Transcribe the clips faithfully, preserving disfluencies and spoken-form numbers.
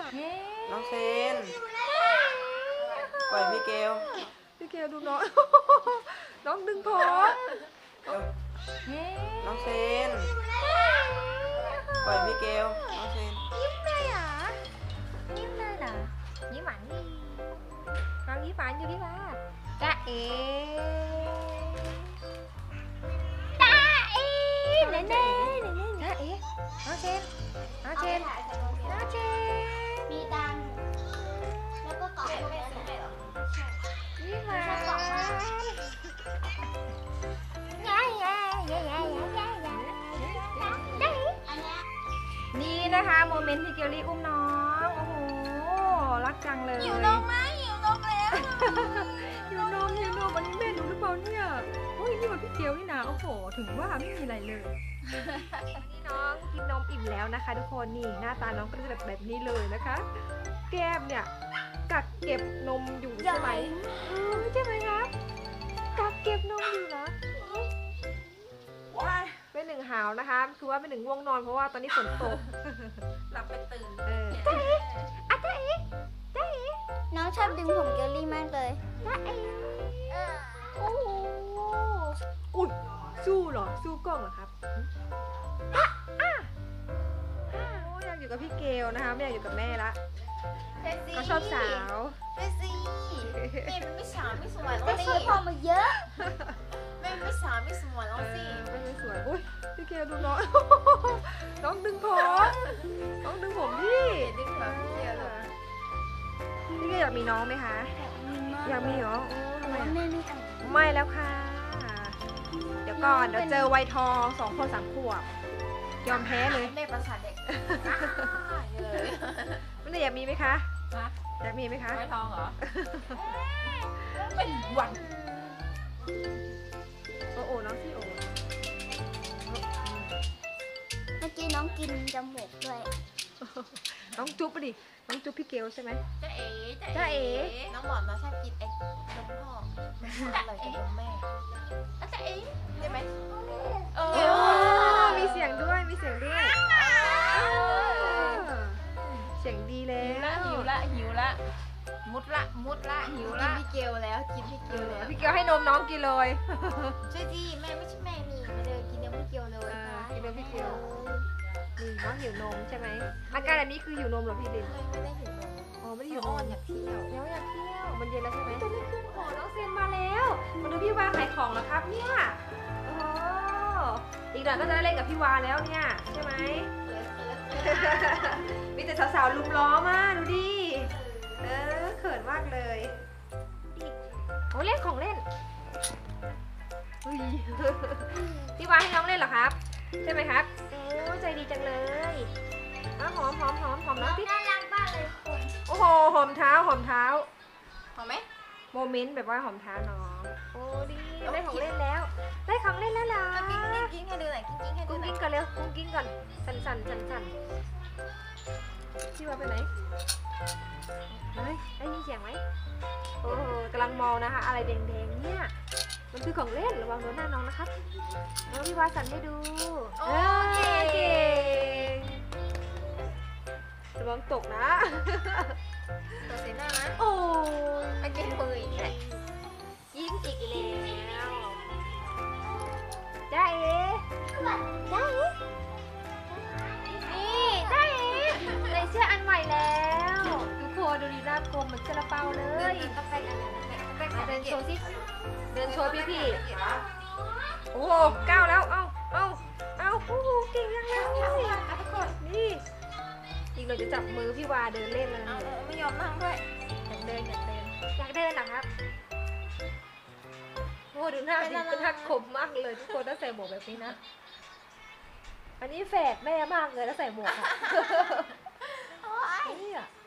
น้องเซนปล่อยพี่เกลพี่เกลดูน้องน้องดึงผมน้องเซนปล่อยพี่เกลน้องเซนยิ้มเลยเหรอยิ้มเลยเหรอยิ้มหวานดิน้องยิ้มหวานอยู่ดิว่าจ้าเอ๋จ้าเอ๋เน่เน่เน่เน่จ้าเอ๋น้องเชนน้องเชนน้องเชนมีตังค์แล้วก็กล่องแม่ซื้อให้เหรอยิ้มหวานนี่นะคะโมเมนต์ที่เกลลี่อุ้มน้องโอ้โหรักจังเลยหิวนมไหมหิวนมแล้วหิวนมหิวนมอันนี้แม่หนูหรือเปล่าเนี่ยโอ้ยนี่มันพี่เกลนี่นะโอ้โหถึงว่าไม่มีอะไรเลยนี่น้องกินนมอิ่มแล้วนะคะทุกคนนี่หน้าตาน้องก็จะแบบแบบนี้เลยนะคะแก้มเนี่ยกักเก็บนมอยู่ใช่ไหมเออใช่ไหมครับกักเก็บนมอยู่นะเป็นหนึ่งหาวนะคะคือว่าเป็นหนึ่งง่วงนอนเพราะว่าตอนนี้ฝนตกหลับไปตื่นเออจ้าเอ๋อะจ้าเอ๋จ้าเอ๋น้องชอบดึงผมเกลลี่มากเลยจ้าเอ๋โอ้โหอุ้ยสู้เหรอสู้กล้องเหรอครับอ่ะอ่ะโอ้อยากอยู่กับพี่เกลนะคะไม่อยากอยู่กับแม่ละเขาชอบสาวเจซี่แม่ไม่สาวไม่สวยแล้วนี่ช่วยพ่อมาเยอะแม่ไม่สาวไม่สวยแล้วสิไม่ไม่สวยอุ้ยพี่เกลดูน้องน้องดึงผมน้องดึงผมพี่ดึงผมพี่เกลเลยพี่เกลอยากมีน้องไหมคะอยากมีเหรอทำไมแม่ไม่เอาไม่แล้วค่ะเดี๋ยวก่อนเดี๋ยวเจอวัยทองสองคนสามขวบยอมแพ้เลยแม่ประสาทเด็กเลยไม่ได้อยากมีไหมคะอยากมีไหมคะวัยทองเหรอเป็นวันโอ้โอ้น้องพี่โอ้เมื่อกี้น้องกินจมูกด้วยน้องจุ๊บไปดิน้องจุ๊บพี่เกลใช่ไหมจ้าเอ๋จ้าเอ๋น้องบอกน้องชอบกินไอ้นมพ่ออร่อยกับนมแม่จ้าเอ๋ได้ไหมเออมีเสียงด้วยมีเสียงด้วยเสียงดีแล้วหิวละหิวละมุดละมุดละหิวละพี่เกลแล้วกินพี่เกลแล้วพี่เกลให้นมน้องกินเลยช่วยดีแม่ไม่ใช่แม่นี่มาเลยกินนมพี่เกลเลยกินนมพี่เกลนี่น้องหิวนมใช่ไหมอาการแบบนี้คือหิวนมเหรอพี่ลินไม่ได้หิวนมอ๋อไม่ได้หิวนมอยากเที่ยวแล้วอยากเที่ยวมันเย็นแล้วใช่ไหมตัวนี้คือของน้องเซนมาแล้วมาดูพี่วาขายของแล้วครับเนี่ยโอ้อีกหน่อยก็จะได้เล่นกับพี่วาแล้วเนี่ยใช่ไหมมีแต่สาวๆลุมล้อมาดูดิเออเขินมากเลยโอ้เล่นของเล่นพี่วาให้น้องเล่นเหรอครับใช่ไหมครับโอ้ใจดีจังเลยหอมหอมหอมหอมหอมน้องพี่น่ารักมากเลยคุณโอ้โหหอมเท้าหอมเท้าหอมไหมโมเมนต์แบบว่าหอมเท้าน้องโอ้ดีได้ของเล่นแล้วได้ของเล่นแล้วเหรอกิ้งกิ้งให้ดูหน่อยกิ้งกิ้งให้ดูหน่อยกิ้งก่อนเร็วกิ้งก่อนสั่นสั่นสั่นสั่นพี่ว่าไปไหนเฮ้ยได้ยินเสียงไหมโอ้กำลังมองนะคะอะไรแดงๆเนี่ยมันคือของเล่นระวังโดนหน้าน้องนะครับน้องพี่ว่าสั่นให้ดูโอ้เก่งระวังตกนะตัวสีหน้านะโอ้ไอ้เก่งมืออีกแล้วยิ้มอีกแล้วจ้าเอ๋จ้าเอ๋นี่จ้าเอ๋ใส่เสื้ออันใหม่แล้วทุกคนดูดีหน้ากลมเหมือนซาลาเปาเลยเดินโชว์สิเดินโชว์พี่พี่โอ้โหก้าวแล้วเอ้าเอ้าเอ้าโอ้โหเก่งจังเลยทุกคนนี่อีกหน่อยจะจับมือพี่วาเดินเล่นแล้วนะไม่ยอมนั่งด้วยอยากเดินอยากเดินอยากเดินหรอครับโอ้ดูหน้าดิเป็นทักคมมากเลยทุกคนถ้าใส่หมวกแบบนี้นะอันนี้แฝดแม่มากเลยถ้าใส่หมวกอะนี่อะ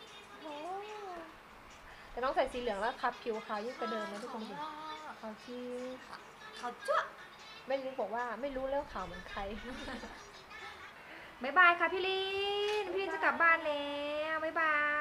แต่น้องใส่สีเหลืองแล้วขับผิวขาวยิ่งกว่าเดิมนะทุกคนดูขาวคิ้วขาวจ้วไม่รู้บอกว่าไม่รู้เรื่องขาวเหมือนใครบ๊ายบายค่ะพี่ลินพี่ลินจะกลับบ้านแล้วบ๊ายบาย